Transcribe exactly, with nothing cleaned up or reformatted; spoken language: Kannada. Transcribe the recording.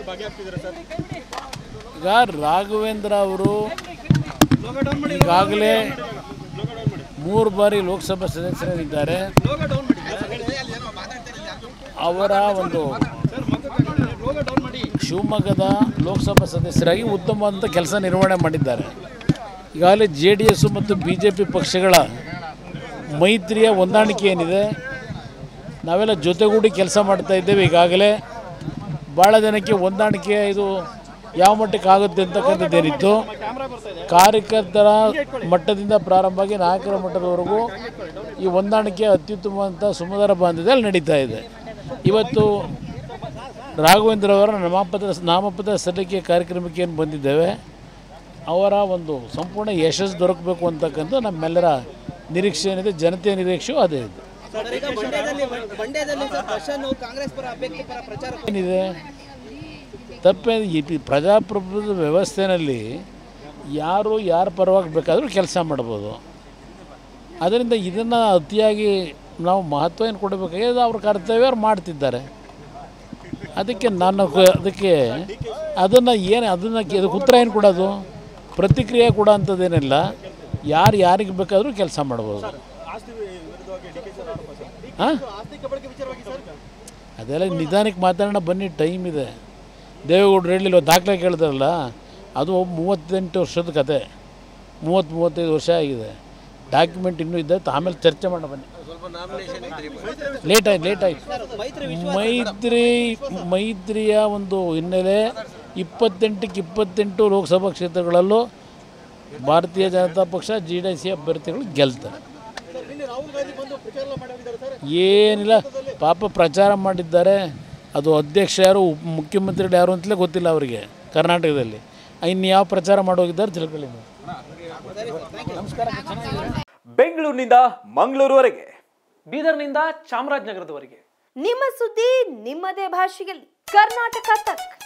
ಈಗ ರಾಘವೇಂದ್ರ ಅವರು ಈಗಾಗಲೇ ಮೂರು ಬಾರಿ ಲೋಕಸಭಾ ಸದಸ್ಯರಾಗಿದ್ದಾರೆ. ಅವರ ಒಂದು ಶಿವಮೊಗ್ಗದ ಲೋಕಸಭಾ ಸದಸ್ಯರಾಗಿ ಉತ್ತಮವಾದಂಥ ಕೆಲಸ ನಿರ್ವಹಣೆ ಮಾಡಿದ್ದಾರೆ. ಈಗಾಗಲೇ ಜೆ ಡಿ ಎಸ್ ಮತ್ತು ಬಿ ಜೆ ಪಿ ಪಕ್ಷಗಳ ಮೈತ್ರಿಯ ಹೊಂದಾಣಿಕೆ ಏನಿದೆ, ನಾವೆಲ್ಲ ಜೊತೆಗೂಡಿ ಕೆಲಸ ಮಾಡ್ತಾ ಇದ್ದೇವೆ. ಈಗಾಗಲೇ ಭಾಳ ಜನಕ್ಕೆ ಹೊಂದಾಣಿಕೆ ಇದು ಯಾವ ಮಟ್ಟಕ್ಕೆ ಆಗುತ್ತೆ ಅಂತಕ್ಕಂಥದ್ದೇನಿತ್ತು, ಕಾರ್ಯಕರ್ತರ ಮಟ್ಟದಿಂದ ಪ್ರಾರಂಭ ಆಗಿ ನಾಯಕರ ಮಟ್ಟದವರೆಗೂ ಈ ಹೊಂದಾಣಿಕೆ ಅತ್ಯುತ್ತಮವಂಥ ಸುಮಧುರ ಬಾಂಧವ್ಯದಲ್ಲಿ ನಡೀತಾ ಇದೆ. ಇವತ್ತು ರಾಘವೇಂದ್ರ ಅವರ ನಾಮಪತ್ರ ನಾಮಪತ್ರ ಸಲ್ಲಿಕೆ ಕಾರ್ಯಕ್ರಮಕ್ಕೆ ಏನು ಬಂದಿದ್ದೇವೆ, ಅವರ ಒಂದು ಸಂಪೂರ್ಣ ಯಶಸ್ಸು ದೊರಕಬೇಕು ಅಂತಕ್ಕಂಥ ನಮ್ಮೆಲ್ಲರ ನಿರೀಕ್ಷೆ ಏನಿದೆ, ಜನತೆಯ ನಿರೀಕ್ಷೆಯೂ ಅದೇ ಇದೆ. ಏನಿದೆ ತಪ್ಪೇ ಈ ಪ್ರಜಾಪ್ರಭುತ್ವದ ವ್ಯವಸ್ಥೆಯಲ್ಲಿ ಯಾರು ಯಾರ ಪರವಾಗಿ ಬೇಕಾದರೂ ಕೆಲಸ ಮಾಡ್ಬೋದು. ಅದರಿಂದ ಇದನ್ನು ಅತಿಯಾಗಿ ನಾವು ಮಹತ್ವ ಏನು ಕೊಡಬೇಕಾಗಿದೆ, ಅವ್ರ ಕರ್ತವ್ಯ ಅವ್ರು ಮಾಡ್ತಿದ್ದಾರೆ. ಅದಕ್ಕೆ ನಾನು ಅದಕ್ಕೆ ಅದನ್ನು ಏನು ಅದನ್ನು ಅದಕ್ಕೆ ಉತ್ತರ ಏನು ಕೊಡೋದು, ಪ್ರತಿಕ್ರಿಯೆ ಕೊಡೋ ಅಂಥದ್ದೇನಿಲ್ಲ. ಯಾರು ಯಾರಿಗೆ ಬೇಕಾದರೂ ಕೆಲಸ ಮಾಡ್ಬೋದು. ಹಾಂ, ಅದೆಲ್ಲ ನಿಧಾನಕ್ಕೆ ಮಾತಾಡೋಣ ಬನ್ನಿ, ಟೈಮ್ ಇದೆ. ದೇವೇಗೌಡರು ಹೇಳಿಲ್ಲ, ದಾಖಲೆ ಕೇಳ್ತಾರಲ್ಲ, ಅದು ಮೂವತ್ತೆಂಟು ವರ್ಷದ ಕತೆ, ಮೂವತ್ತು ಮೂವತ್ತೈದು ವರ್ಷ ಆಗಿದೆ. ಡಾಕ್ಯುಮೆಂಟ್ ಇನ್ನೂ ಇದೆ, ಆಮೇಲೆ ಚರ್ಚೆ ಮಾಡೋಣ ಬನ್ನಿ. ಲೇಟ್ ಆಯ್ತು ಲೇಟ್ ಆಯ್ತು ಮೈತ್ರಿ ಮೈತ್ರಿಯ ಒಂದು ಹಿನ್ನೆಲೆ ಇಪ್ಪತ್ತೆಂಟಕ್ಕೆ ಇಪ್ಪತ್ತೆಂಟು ಲೋಕಸಭಾ ಕ್ಷೇತ್ರಗಳಲ್ಲೂ ಭಾರತೀಯ ಜನತಾ ಪಕ್ಷ ಜಿ ಡಿ ಸಿ ಅಭ್ಯರ್ಥಿಗಳು ಗೆಲ್ತಾರೆ. ಏನಿಲ್ಲ, ಪಾಪ ಪ್ರಚಾರ ಮಾಡಿದ್ದಾರೆ. ಅದು ಅಧ್ಯಕ್ಷ ಯಾರು, ಮುಖ್ಯಮಂತ್ರಿಗಳು ಯಾರು ಅಂತಲೇ ಗೊತ್ತಿಲ್ಲ ಅವರಿಗೆ ಕರ್ನಾಟಕದಲ್ಲಿ. ಇನ್ನು ಯಾವ ಪ್ರಚಾರ ಮಾಡೋಗಿದ್ದಾರೆ ತಿಳ್ಕೊಳ್ಳಿ. ನಮಸ್ಕಾರ. ಬೆಂಗಳೂರಿನಿಂದ ಮಂಗಳೂರುವರೆಗೆ, ಬೀದರ್ನಿಂದ ಚಾಮರಾಜನಗರದವರೆಗೆ ನಿಮ್ಮ ಸುದ್ದಿ ನಿಮ್ಮದೇ ಭಾಷೆಯಲ್ಲಿ. ಕರ್ನಾಟಕ ತಕ್.